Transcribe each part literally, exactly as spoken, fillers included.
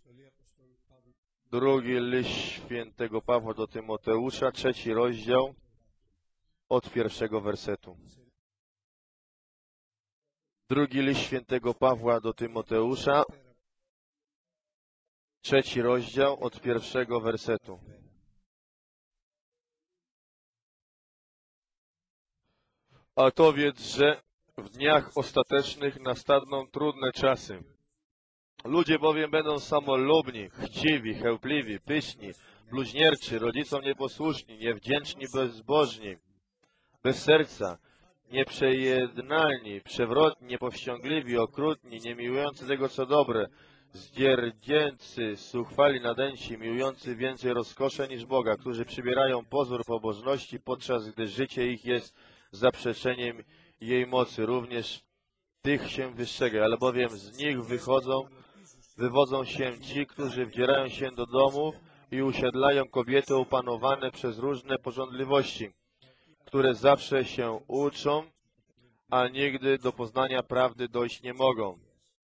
Drugi list świętego Pawła do Tymoteusza, trzeci rozdział, od pierwszego wersetu. Drugi list świętego Pawła do Tymoteusza, trzeci rozdział, od pierwszego wersetu. A to wiedz, że w dniach ostatecznych nastaną trudne czasy. Ludzie bowiem będą samolubni, chciwi, chełpliwi, pyszni, bluźnierczy, rodzicom nieposłuszni, niewdzięczni, bezbożni, bez serca, nieprzejednalni, przewrotni, niepowściągliwi, okrutni, niemiłujący tego, co dobre, zdzierdzięcy, zuchwali, nadęci, miłujący więcej rozkosze niż Boga, którzy przybierają pozór pobożności, podczas gdy życie ich jest zaprzeczeniem jej mocy. Również tych się wystrzegaj, albowiem z nich wychodzą, wywodzą się ci, którzy wdzierają się do domów i usiedlają kobiety opanowane przez różne pożądliwości, które zawsze się uczą, a nigdy do poznania prawdy dojść nie mogą.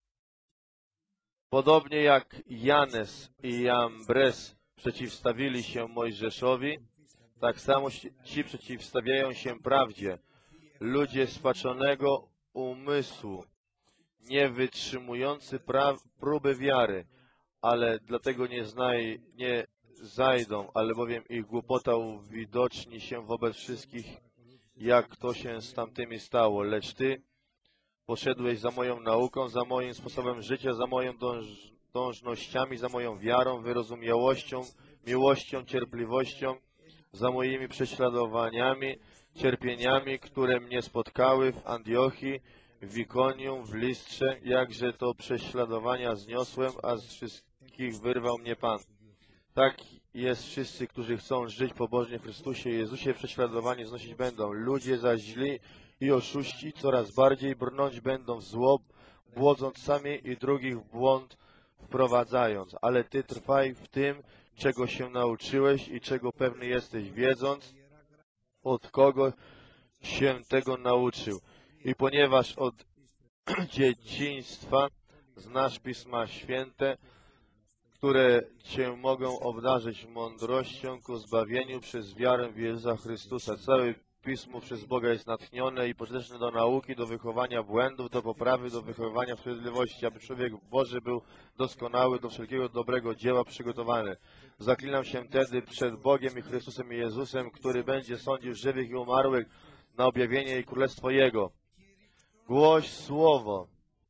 Podobnie jak Janes i Jambres przeciwstawili się Mojżeszowi, tak samo ci przeciwstawiają się prawdzie. Ludzie spaczonego umysłu, nie wytrzymujący próby wiary, ale dlatego nie, znaj, nie zajdą, albowiem ich głupota uwidoczni się wobec wszystkich, jak to się z tamtymi stało. Lecz Ty poszedłeś za moją nauką, za moim sposobem życia, za moją dąż, dążnościami, za moją wiarą, wyrozumiałością, miłością, cierpliwością, za moimi prześladowaniami, cierpieniami, które mnie spotkały w Antiochii, w Ikonium, w Listrze, jakże to prześladowania zniosłem, a z wszystkich wyrwał mnie Pan. Tak jest wszyscy, którzy chcą żyć pobożnie w Chrystusie Jezusie, prześladowani znosić będą. Ludzie zaś źli i oszuści coraz bardziej brnąć będą w zło, błodząc sami i drugich w błąd wprowadzając. Ale Ty trwaj w tym, czego się nauczyłeś i czego pewny jesteś, wiedząc, od kogo się tego nauczył. I ponieważ od dzieciństwa znasz Pisma Święte, które Cię mogą obdarzyć mądrością ku zbawieniu przez wiarę w Jezusa Chrystusa. Całe Pismo przez Boga jest natchnione i pożyteczne do nauki, do wychowania błędów, do poprawy, do wychowywania w sprawiedliwości, aby człowiek Boży był doskonały, do wszelkiego dobrego dzieła przygotowany. Zaklinam się tedy przed Bogiem i Chrystusem i Jezusem, który będzie sądził żywych i umarłych na objawienie i królestwo Jego. Głoś słowo.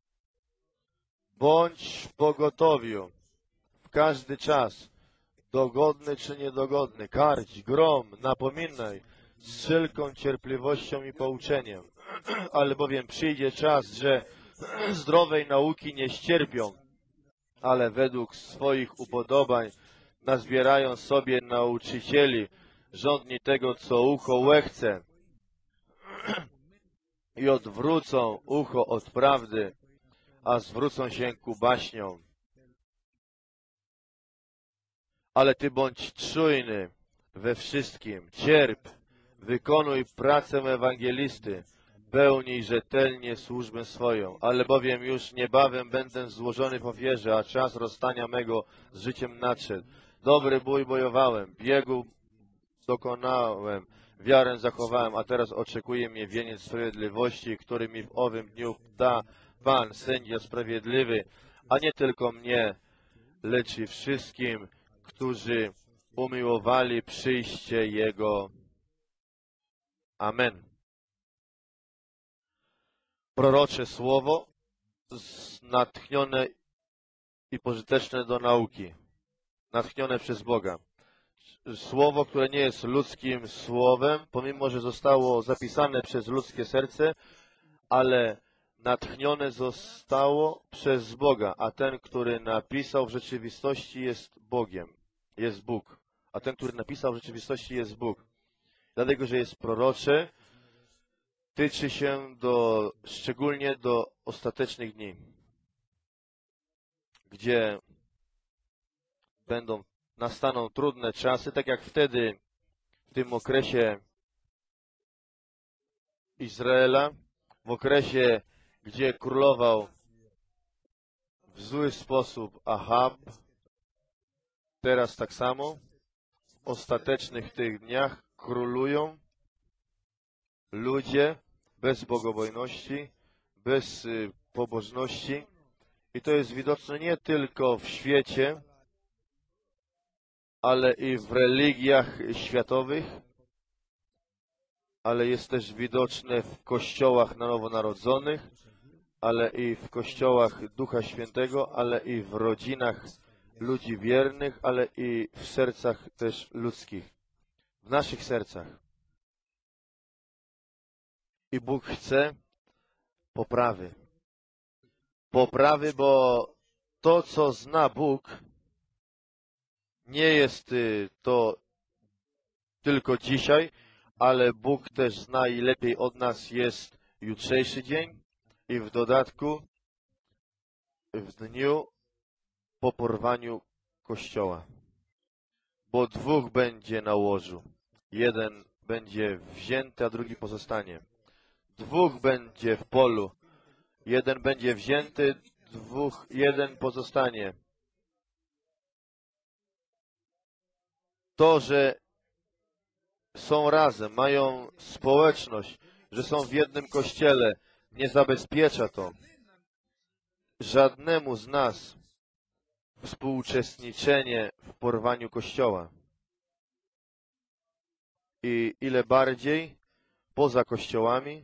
Bądź w pogotowiu w każdy czas, dogodny czy niedogodny, karć, grom, napominaj, z wszelką cierpliwością i pouczeniem. Albowiem przyjdzie czas, że zdrowej nauki nie ścierpią, ale według swoich upodobań nazbierają sobie nauczycieli, żądni tego, co ucho łechce, i odwrócą ucho od prawdy, a zwrócą się ku baśniom. Ale Ty bądź czujny we wszystkim, cierp, wykonuj pracę ewangelisty, pełnij rzetelnie służbę swoją, albowiem już niebawem będę złożony w ofierze, a czas rozstania mego z życiem nadszedł. Dobry bój bojowałem, biegu dokonałem, wiarę zachowałem, a teraz oczekuje mnie wieniec sprawiedliwości, który mi w owym dniu da Pan, sędzia sprawiedliwy, a nie tylko mnie, lecz i wszystkim, którzy umiłowali przyjście Jego. Amen. Prorocze słowo natchnione i pożyteczne do nauki, natchnione przez Boga. Słowo, które nie jest ludzkim słowem, pomimo że zostało zapisane przez ludzkie serce, ale natchnione zostało przez Boga, a ten, który napisał w rzeczywistości jest Bogiem, jest Bóg, a ten, który napisał w rzeczywistości jest Bóg. Dlatego, że jest prorocze, tyczy się do, szczególnie do ostatecznych dni, gdzie będą, nastaną trudne czasy, tak jak wtedy, w tym okresie Izraela, w okresie, gdzie królował w zły sposób Ahab, teraz tak samo, w ostatecznych tych dniach królują ludzie bez bogobojności, bez y, pobożności. I to jest widoczne nie tylko w świecie, ale i w religiach światowych, ale jest też widoczne w kościołach na nowonarodzonych, ale i w kościołach Ducha Świętego, ale i w rodzinach ludzi wiernych, ale i w sercach też ludzkich, w naszych sercach. I Bóg chce poprawy. Poprawy, bo to, co zna Bóg, nie jest y, to tylko dzisiaj, ale Bóg też zna i lepiej od nas jest jutrzejszy dzień i w dodatku w dniu po porwaniu Kościoła. Bo dwóch będzie na łożu. Jeden będzie wzięty, a drugi pozostanie. Dwóch będzie w polu. Jeden będzie wzięty, dwóch, jeden pozostanie. To, że są razem, mają społeczność, że są w jednym kościele, nie zabezpiecza to żadnemu z nas współuczestniczenie w porwaniu Kościoła. I ile bardziej poza kościołami,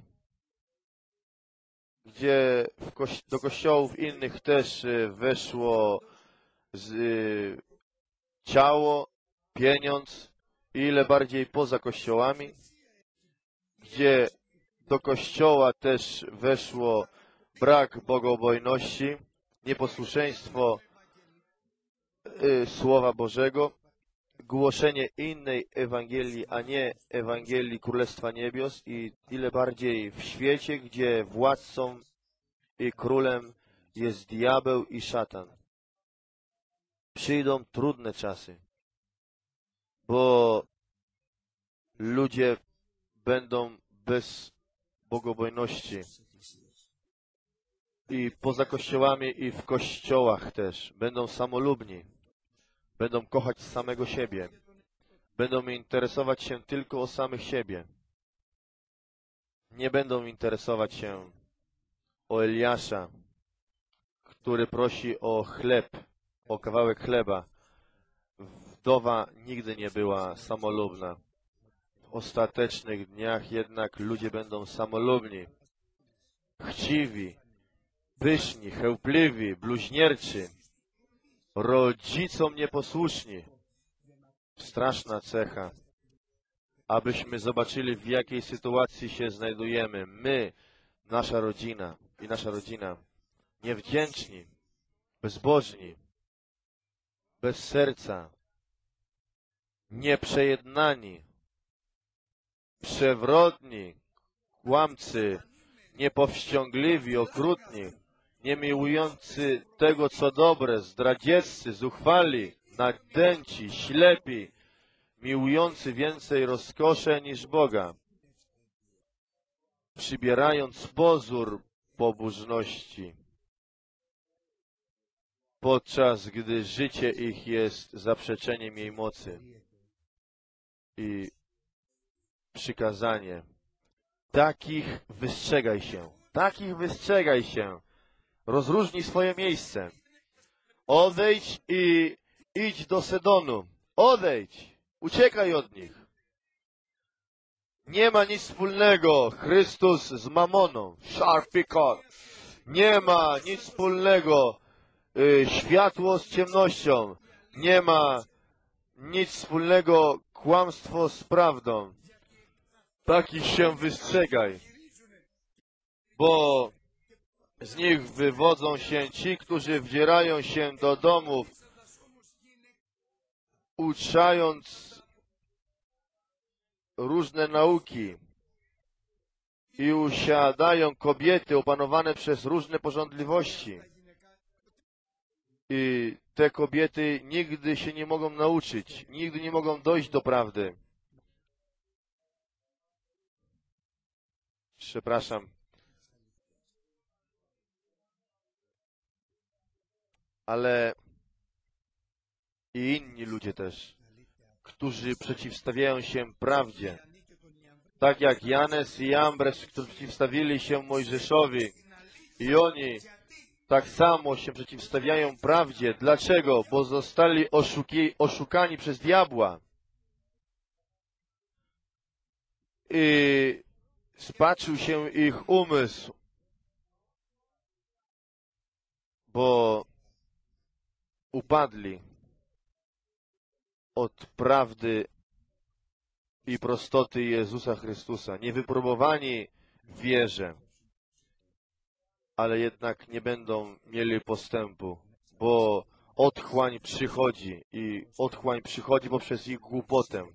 gdzie w kości do kościołów innych też weszło z, y, ciało, pieniądz, i ile bardziej poza kościołami, gdzie do kościoła też weszło brak bogobojności, nieposłuszeństwo y, Słowa Bożego, głoszenie innej Ewangelii, a nie Ewangelii Królestwa Niebios, i ile bardziej w świecie, gdzie władcą i królem jest diabeł i szatan. Przyjdą trudne czasy, bo ludzie będą bez bogobojności i poza kościołami, i w kościołach też. Będą samolubni, będą kochać samego siebie, będą interesować się tylko o samych siebie. Nie będą interesować się o Eliasza, który prosi o chleb, o kawałek chleba. Wdowa nigdy nie była samolubna. W ostatecznych dniach jednak ludzie będą samolubni, chciwi, pyszni, chełpliwi, bluźnierczy, rodzicom nieposłuszni. Straszna cecha. Abyśmy zobaczyli, w jakiej sytuacji się znajdujemy. My, nasza rodzina i nasza rodzina. Niewdzięczni, bezbożni, bez serca, nieprzejednani, przewrotni, kłamcy, niepowściągliwi, okrutni, niemiłujący tego, co dobre, zdradzieccy, zuchwali, nadęci, ślepi, miłujący więcej rozkosze niż Boga, przybierając pozór pobożności, podczas gdy życie ich jest zaprzeczeniem jej mocy. I przykazanie: takich wystrzegaj się, takich wystrzegaj się, rozróżnij swoje miejsce, odejdź i idź do Sedonu, odejdź, uciekaj od nich. Nie ma nic wspólnego Chrystus z mamoną, szarfikot. Nie ma nic wspólnego y, światło z ciemnością. Nie ma nic wspólnego kłamstwo z prawdą. Takich się wystrzegaj, bo z nich wywodzą się ci, którzy wdzierają się do domów, uczając różne nauki, i usiadają kobiety opanowane przez różne pożądliwości. I te kobiety nigdy się nie mogą nauczyć, nigdy nie mogą dojść do prawdy. Przepraszam. Ale i inni ludzie też, którzy przeciwstawiają się prawdzie. Tak jak Janes i Jambres, którzy przeciwstawili się Mojżeszowi. I oni tak samo się przeciwstawiają prawdzie. Dlaczego? Bo zostali oszuki, oszukani przez diabła. I spaczył się ich umysł, bo upadli od prawdy i prostoty Jezusa Chrystusa. Niewypróbowani w wierze, ale jednak nie będą mieli postępu, bo otchłań przychodzi i otchłań przychodzi poprzez ich głupotę,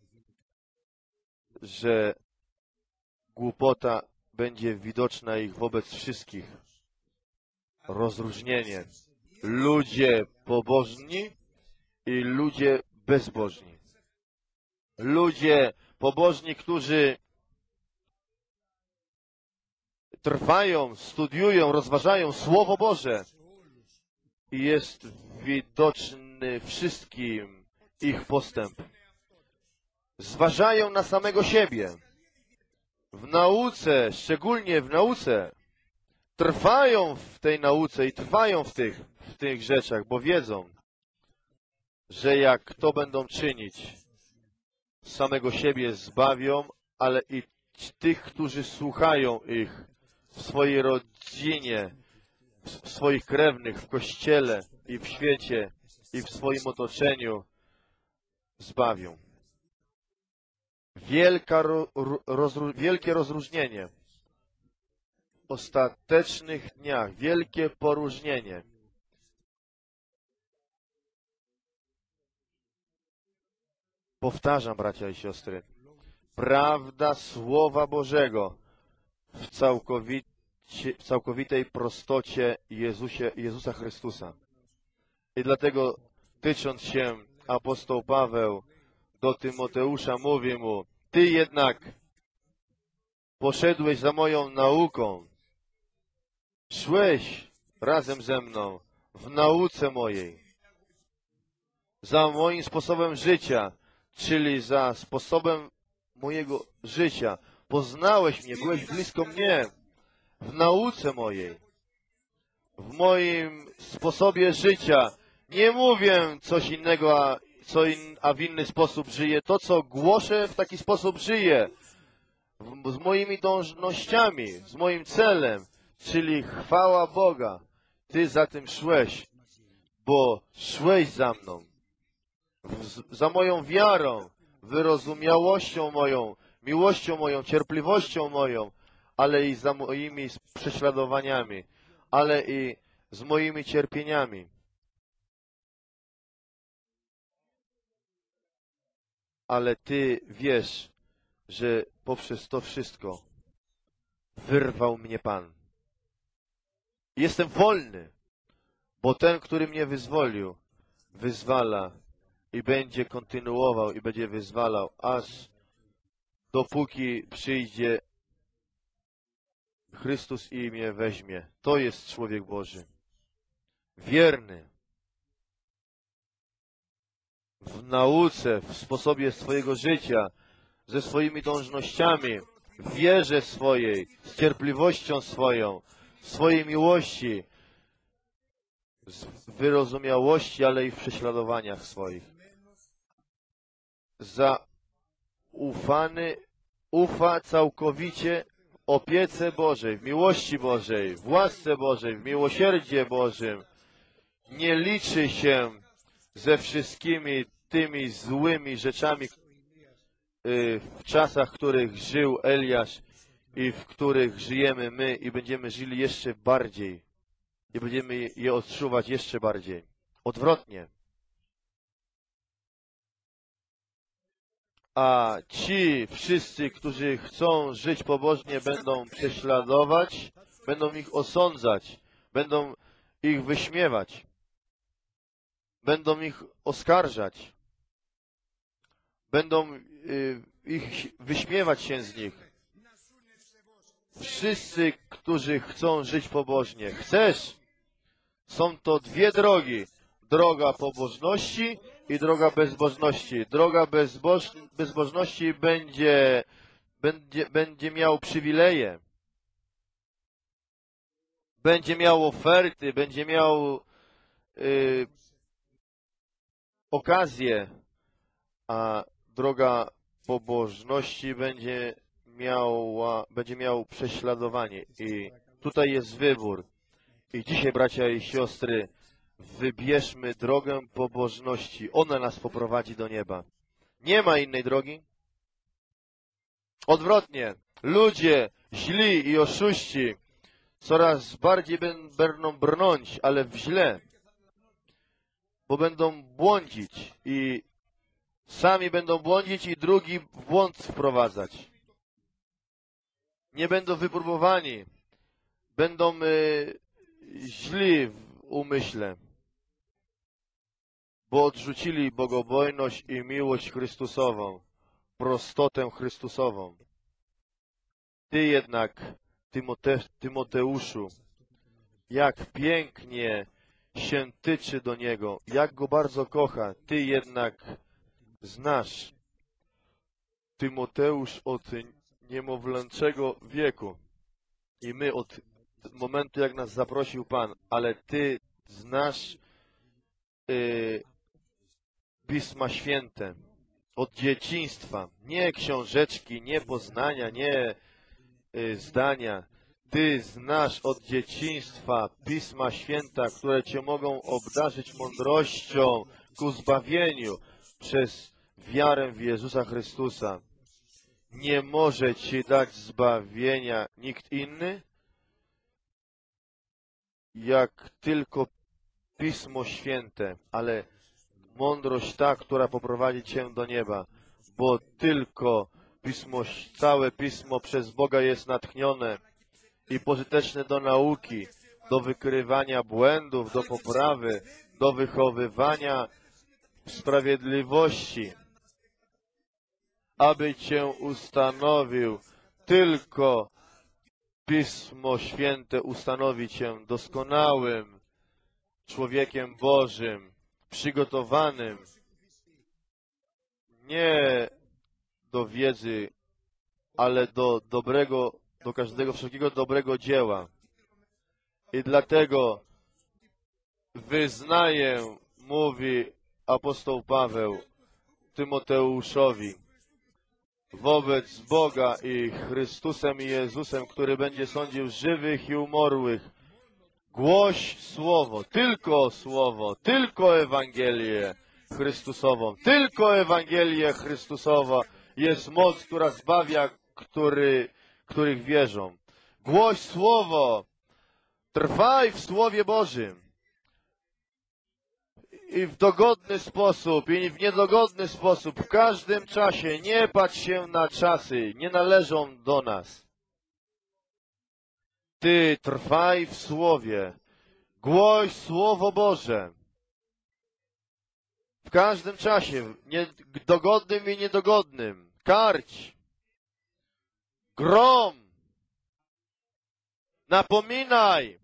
że głupota będzie widoczna ich wobec wszystkich. Rozróżnienie. Ludzie pobożni i ludzie bezbożni. Ludzie pobożni, którzy trwają, studiują, rozważają Słowo Boże i jest widoczny wszystkim ich postęp. Zważają na samego siebie. W nauce, szczególnie w nauce, trwają w tej nauce i trwają w tych, w tych rzeczach, bo wiedzą, że jak to będą czynić, samego siebie zbawią, ale i tych, którzy słuchają ich w swojej rodzinie, w swoich krewnych, w kościele i w świecie i w swoim otoczeniu zbawią. Wielka ro, rozru, wielkie rozróżnienie w ostatecznych dniach, wielkie poróżnienie. Powtarzam, bracia i siostry, prawda Słowa Bożego w, całkowicie, w całkowitej prostocie Jezusie, Jezusa Chrystusa. I dlatego, tycząc się, apostoł Paweł do Tymoteusza mówi mu: ty jednak poszedłeś za moją nauką, szłeś razem ze mną w nauce mojej, za moim sposobem życia, czyli za sposobem mojego życia. Poznałeś mnie, byłeś blisko mnie w nauce mojej, w moim sposobie życia. Nie mówię coś innego, a, co in, a w inny sposób żyję. To, co głoszę, w taki sposób żyję. W, z moimi dążnościami, z moim celem, czyli chwała Boga. Ty za tym szłeś, bo szłeś za mną. W, za moją wiarą, wyrozumiałością moją, miłością moją, cierpliwością moją, ale i za moimi prześladowaniami, ale i z moimi cierpieniami. Ale Ty wiesz, że poprzez to wszystko wyrwał mnie Pan. Jestem wolny, bo ten, który mnie wyzwolił, wyzwala i będzie kontynuował i będzie wyzwalał, aż dopóki przyjdzie Chrystus i mnie weźmie. To jest człowiek Boży. Wierny w nauce, w sposobie swojego życia, ze swoimi dążnościami, w wierze swojej, z cierpliwością swoją, w swojej miłości, w wyrozumiałości, ale i w prześladowaniach swoich. Zaufany ufa całkowicie w opiece Bożej, w miłości Bożej, w łasce Bożej, w miłosierdzie Bożym. Nie liczy się ze wszystkimi tymi złymi rzeczami w czasach, w których żył Eliasz i w których żyjemy my i będziemy żyli jeszcze bardziej i będziemy je odczuwać jeszcze bardziej. Odwrotnie. A ci wszyscy, którzy chcą żyć pobożnie, będą prześladować, będą ich osądzać, będą ich wyśmiewać, będą ich oskarżać, będą y, ich wyśmiewać się z nich. Wszyscy, którzy chcą żyć pobożnie. Chcesz? Są to dwie drogi. Droga pobożności i droga bezbożności. Droga bezboż, bezbożności będzie, będzie, będzie miał przywileje, będzie miał oferty, będzie miał y, okazję, a droga pobożności będzie miała, będzie miał prześladowanie. I tutaj jest wybór. I dzisiaj, bracia i siostry, wybierzmy drogę pobożności. Ona nas poprowadzi do nieba. Nie ma innej drogi. Odwrotnie, ludzie źli i oszuści coraz bardziej będą brnąć, ale w źle, bo będą błądzić i sami będą błądzić i drugi w błąd wprowadzać. Nie będą wypróbowani, będą y, źli w umyśle, bo odrzucili bogobojność i miłość Chrystusową, prostotę Chrystusową. Ty jednak, Tymote, Tymoteuszu, jak pięknie się tyczy do Niego, jak Go bardzo kocha, Ty jednak znasz Tymoteusz od niemowlęczego wieku i my od momentu, jak nas zaprosił Pan, ale Ty znasz yy, Pisma Święte od dzieciństwa, nie książeczki, nie poznania, nie yy, zdania. Ty znasz od dzieciństwa Pisma Święta, które Cię mogą obdarzyć mądrością ku zbawieniu przez wiarę w Jezusa Chrystusa. Nie może Ci dać zbawienia nikt inny, jak tylko Pismo Święte, ale mądrość ta, która poprowadzi Cię do nieba, bo tylko Pismo, całe Pismo przez Boga jest natchnione i pożyteczne do nauki, do wykrywania błędów, do poprawy, do wychowywania w sprawiedliwości, aby Cię ustanowił. Tylko Pismo Święte ustanowi Cię doskonałym człowiekiem Bożym, przygotowanym nie do wiedzy, ale do dobrego, do każdego wszelkiego dobrego dzieła. I dlatego wyznaję, mówi apostoł Paweł Tymoteuszowi, wobec Boga i Chrystusem i Jezusem, który będzie sądził żywych i umarłych, głoś Słowo, tylko Słowo, tylko Ewangelię Chrystusową, tylko Ewangelię Chrystusowa jest moc, która zbawia, który, których wierzą. Głoś Słowo, trwaj w Słowie Bożym. I w dogodny sposób, i w niedogodny sposób, w każdym czasie. Nie patrz się na czasy, nie należą do nas. Ty trwaj w Słowie, głoś Słowo Boże. W każdym czasie, nie, dogodnym i niedogodnym. Karć, grom, napominaj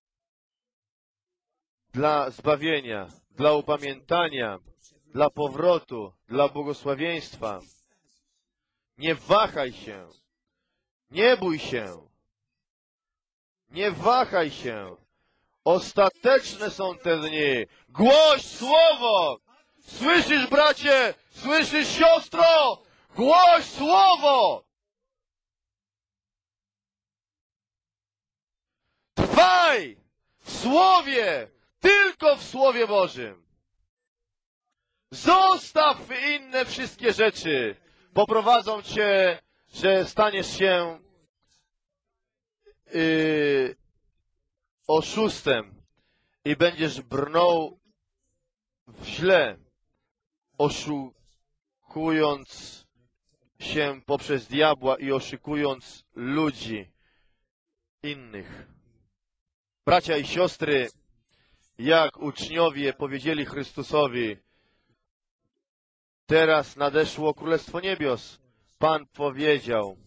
dla zbawienia, dla upamiętania, dla powrotu, dla błogosławieństwa. Nie wahaj się, nie bój się, nie wahaj się. Ostateczne są te dni. Głoś Słowo! Słyszysz, bracie? Słyszysz, siostro? Głoś Słowo! Trwaj w Słowie! Tylko w Słowie Bożym. Zostaw inne wszystkie rzeczy. Poprowadzą cię, że staniesz się yy, oszustem i będziesz brnął w źle, oszukując się poprzez diabła i oszukując ludzi innych. Bracia i siostry, jak uczniowie powiedzieli Chrystusowi, teraz nadeszło Królestwo Niebios. Pan powiedział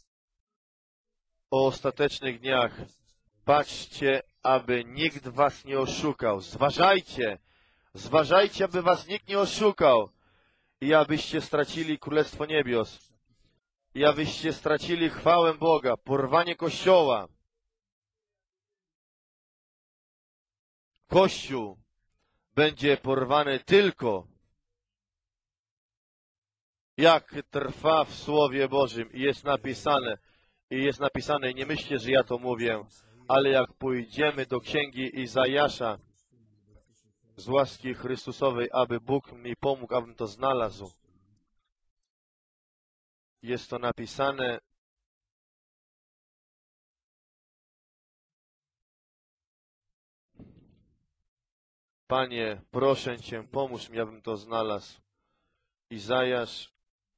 o ostatecznych dniach, patrzcie, aby nikt was nie oszukał. Zważajcie, Zważajcie, aby was nikt nie oszukał i abyście stracili Królestwo Niebios. I abyście stracili chwałę Boga, porwanie Kościoła. Kościół będzie porwany tylko, jak trwa w Słowie Bożym. I jest napisane, i jest napisane, nie myślcie, że ja to mówię, ale jak pójdziemy do Księgi Izajasza, z łaski Chrystusowej, aby Bóg mi pomógł, abym to znalazł. Jest to napisane. Panie, proszę Cię, pomóż mi, abym to znalazł. Izajasz.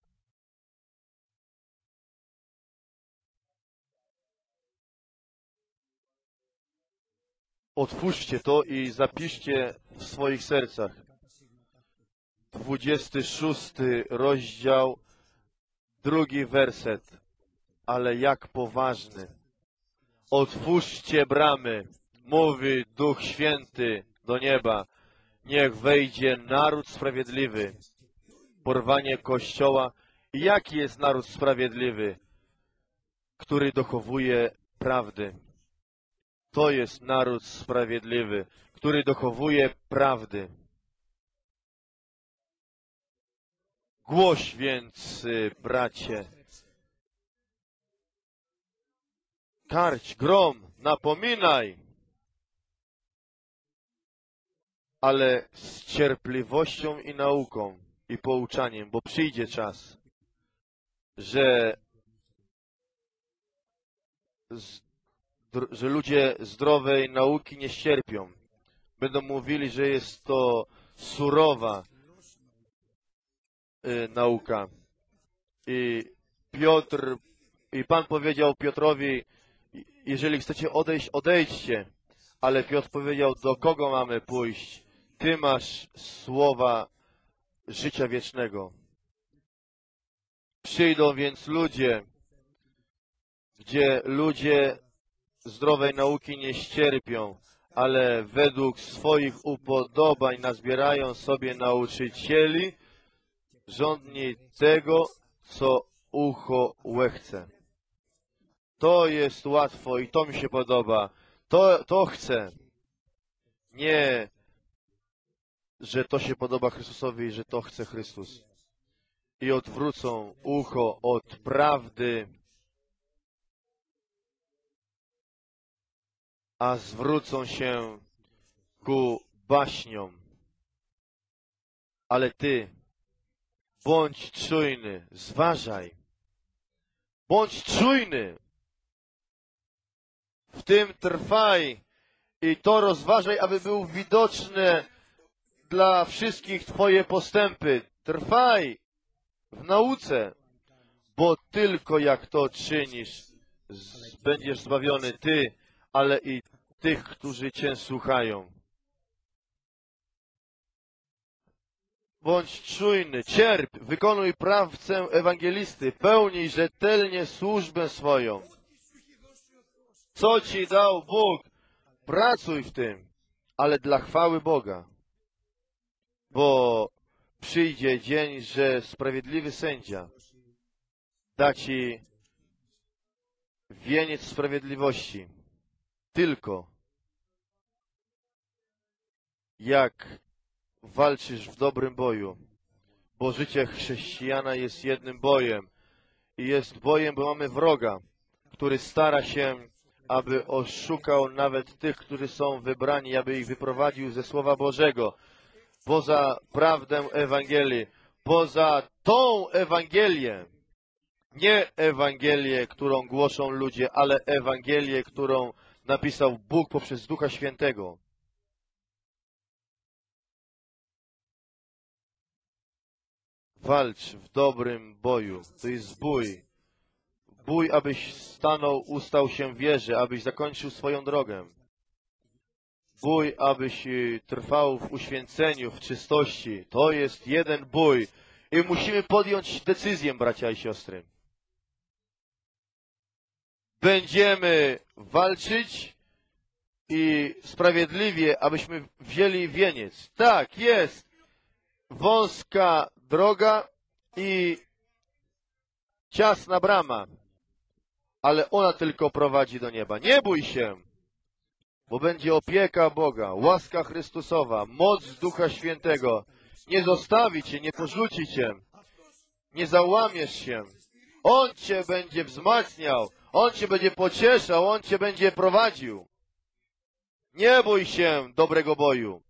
Otwórzcie to i zapiszcie w swoich sercach. dwudziesty szósty rozdział, drugi werset. Ale jak poważny. Otwórzcie bramy, mówi Duch Święty do nieba. Niech wejdzie naród sprawiedliwy. Porwanie Kościoła. I jaki jest naród sprawiedliwy? Który dochowuje prawdy. To jest naród sprawiedliwy, który dochowuje prawdy. Głoś więc, bracie, karć, grom, napominaj, ale z cierpliwością i nauką i pouczaniem, bo przyjdzie czas, że, że ludzie zdrowej nauki nie ścierpią. Będą mówili, że jest to surowa y, nauka. I Piotr, i Pan powiedział Piotrowi, jeżeli chcecie odejść, odejdźcie. Ale Piotr powiedział, do kogo mamy pójść? Ty masz słowa życia wiecznego. Przyjdą więc ludzie, gdzie ludzie zdrowej nauki nie ścierpią, ale według swoich upodobań nazbierają sobie nauczycieli, żądni tego, co ucho łechce. To jest łatwo i to mi się podoba. To, to chcę. Nie, że to się podoba Chrystusowi i że to chce Chrystus. I odwrócą ucho od prawdy, a zwrócą się ku baśniom. Ale ty, bądź czujny, zważaj. Bądź czujny. W tym trwaj i to rozważaj, aby był widoczne dla wszystkich Twoje postępy. Trwaj w nauce, bo tylko jak to czynisz, będziesz zbawiony Ty, ale i tych, którzy Cię słuchają. Bądź czujny, cierp, wykonuj pracę ewangelisty, pełnij rzetelnie służbę swoją. Co Ci dał Bóg, pracuj w tym, ale dla chwały Boga. Bo przyjdzie dzień, że sprawiedliwy sędzia da Ci wieniec sprawiedliwości. Tylko jak walczysz w dobrym boju, bo życie chrześcijana jest jednym bojem i jest bojem, bo mamy wroga, który stara się, aby oszukał nawet tych, którzy są wybrani, aby ich wyprowadził ze Słowa Bożego, poza prawdę Ewangelii, poza tą Ewangelię, nie Ewangelię, którą głoszą ludzie, ale Ewangelię, którą napisał Bóg poprzez Ducha Świętego. Walcz w dobrym boju. To jest bój. Bój, abyś stanął, ustał się w wierze, abyś zakończył swoją drogę. Bój, abyś trwał w uświęceniu, w czystości. To jest jeden bój. I musimy podjąć decyzję, bracia i siostry. Będziemy walczyć, i sprawiedliwie, abyśmy wzięli wieniec. Tak, jest wąska droga i ciasna brama, ale ona tylko prowadzi do nieba. Nie bój się, bo będzie opieka Boga, łaska Chrystusowa, moc Ducha Świętego. Nie zostawi cię, nie porzuci cię, nie załamiesz się. On cię będzie wzmacniał, On cię będzie pocieszał, On cię będzie prowadził. Nie bój się dobrego boju.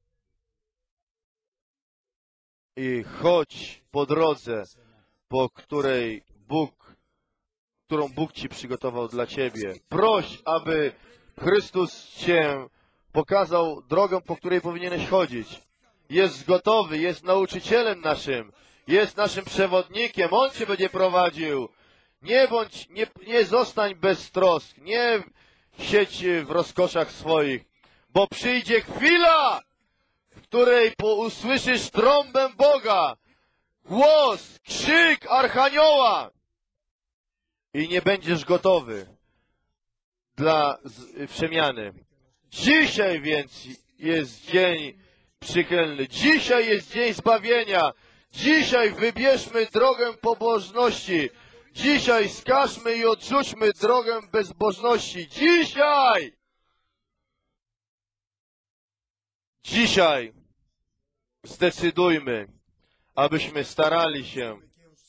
I chodź po drodze, po której Bóg, którą Bóg ci przygotował dla ciebie. Proś, aby Chrystus cię pokazał drogę, po której powinieneś chodzić. Jest gotowy, jest nauczycielem naszym, jest naszym przewodnikiem, On cię będzie prowadził. Nie bądź, nie, nie zostań bez trosk, nie siedź w rozkoszach swoich, bo przyjdzie chwila, w której usłyszysz trąbę Boga, głos, krzyk Archanioła i nie będziesz gotowy dla przemiany. Dzisiaj więc jest dzień przychylny. Dzisiaj jest dzień zbawienia. Dzisiaj wybierzmy drogę pobożności. Dzisiaj skażmy i odrzućmy drogę bezbożności. Dzisiaj! Dzisiaj zdecydujmy, abyśmy starali się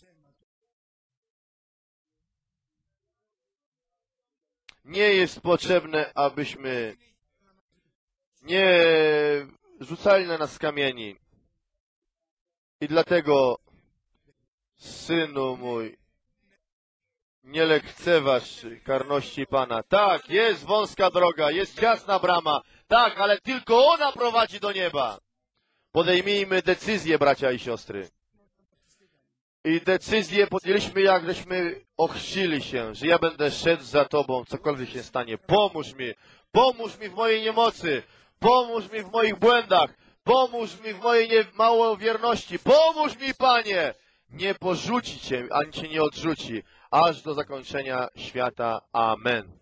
nie jest potrzebne, abyśmy nie rzucali na nas kamieni. I dlatego, synu mój, nie lekceważ karności Pana. Tak, jest wąska droga, jest ciasna brama. Tak, ale tylko ona prowadzi do nieba. Podejmijmy decyzję, bracia i siostry. I decyzję podjęliśmy, jak żeśmy ochrzcili się, że ja będę szedł za Tobą, cokolwiek się stanie. Pomóż mi, pomóż mi w mojej niemocy, pomóż mi w moich błędach, pomóż mi w mojej nie, małowierności, pomóż mi, Panie. Nie porzuci Cię, ani Cię nie odrzuci, aż do zakończenia świata. Amen.